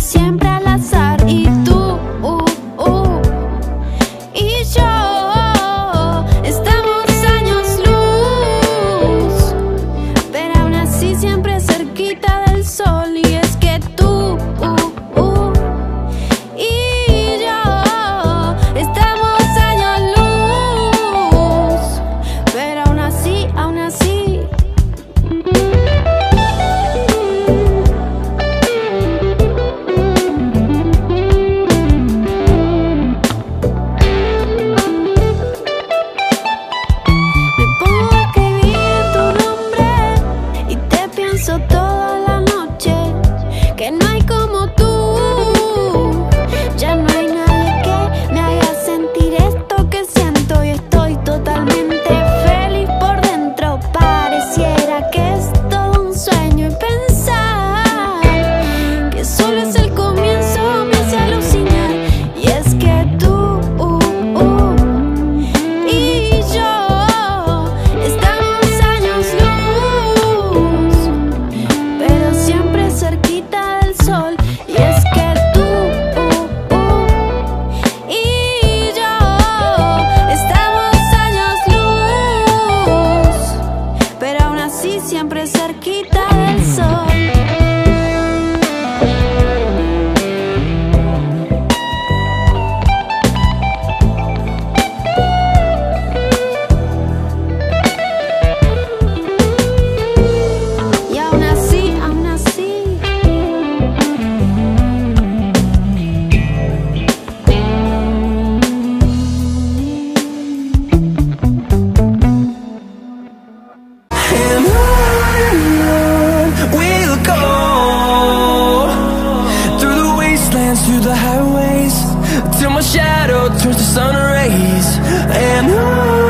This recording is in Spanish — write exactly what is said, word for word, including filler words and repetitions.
siempre al azar. Y tú uh, uh, y yo estamos años luz, pero aún así siempre cerquita del sol. Y es que tú uh, uh, y yo estamos años luz, pero aún así, aún así. Me pongo a escribir tu nombre y te pienso toda la noche, que no hay como tú. Ya no hay nadie que me haga sentir esto que siento, y estoy totalmente feliz por dentro. Pareciera que es todo un sueño, y pensar que solo es el comienzo me hace alucinar. Y es que tú uh, uh, y yo estamos años luz, pero siempre cerquita del sol. Y es que tú uh, uh, y yo estamos años luz, pero aún así siempre cerquita del sol. Y aún así, aún así. And on we'll go, through the wastelands, through the highways, till my shadow turns to sun rays. And on